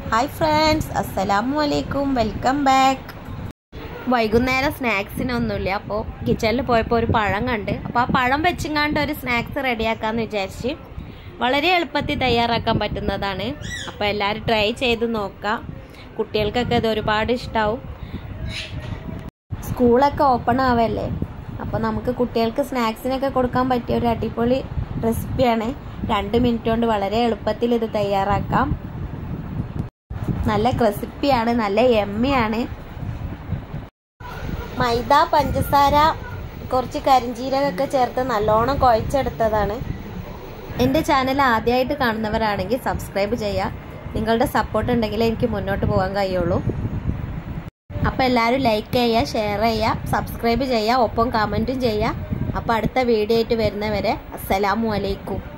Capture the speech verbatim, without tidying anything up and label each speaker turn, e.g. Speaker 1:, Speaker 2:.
Speaker 1: Hi friends, അസ്സലാമു അലൈക്കും, welcome back. വൈകുന്നേരം സ്നാക്സിനൊന്നുമില്ല, അപ്പോൾ കിച്ചണിൽ പോയപ്പോൾ ഒരു പഴം കണ്ട്, അപ്പോൾ ആ പഴം വെച്ചിങ്ങാണ്ട് ഒരു സ്നാക്സ് റെഡിയാക്കാമെന്ന് വിചാരിച്ച്. വളരെ എളുപ്പത്തിൽ തയ്യാറാക്കാൻ പറ്റുന്നതാണ്. അപ്പോൾ എല്ലാവരും ട്രൈ ചെയ്ത് നോക്കാം. കുട്ടികൾക്കൊക്കെ ഇത് ഒരുപാട് ഇഷ്ടമാവും. സ്കൂളൊക്കെ ഓപ്പൺ ആവല്ലേ, അപ്പോൾ നമുക്ക് കുട്ടികൾക്ക് സ്നാക്സിനൊക്കെ കൊടുക്കാൻ പറ്റിയ ഒരു അടിപൊളി റെസിപ്പിയാണ്. രണ്ട് മിനിറ്റ് കൊണ്ട് വളരെ എളുപ്പത്തിൽ ഇത് തയ്യാറാക്കാം. നല്ല ക്രിസ്പിയാണ്, നല്ല യമ്മിയാണ്. മൈദ, പഞ്ചസാര, കുറച്ച് കരിഞ്ജീരകമൊക്കെ ചേർത്ത് നല്ലോണം കുഴച്ചെടുത്തതാണ്. എൻ്റെ ചാനൽ ആദ്യമായിട്ട് കാണുന്നവരാണെങ്കിൽ സബ്സ്ക്രൈബ് ചെയ്യുക. നിങ്ങളുടെ സപ്പോർട്ട് ഉണ്ടെങ്കിൽ എനിക്ക് മുന്നോട്ട് പോകാൻ കഴിയുള്ളൂ. അപ്പോൾ എല്ലാവരും ലൈക്ക് ചെയ്യുക, ഷെയർ ചെയ്യുക, സബ്സ്ക്രൈബ് ചെയ്യുക, ഒപ്പം കമൻറ്റും ചെയ്യുക. അപ്പോൾ അടുത്ത വീഡിയോ ആയിട്ട് വരുന്നവരെ അസ്സലാമു അലൈക്കും.